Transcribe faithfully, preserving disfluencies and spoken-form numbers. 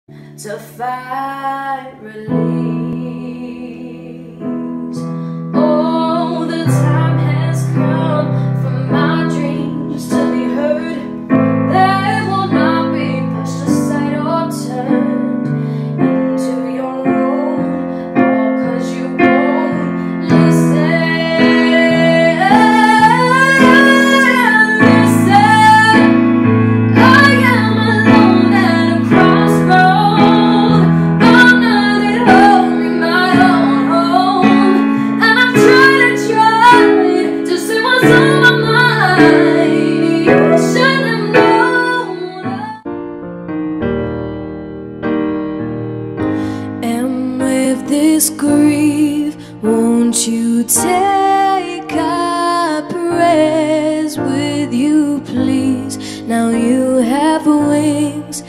to find release. Oh, the time has come for my dreams to be heard. They will not be pushed aside or turned into your own, all 'cause you won't listen. This grief, won't you take our prayers with you, please? Now you have wings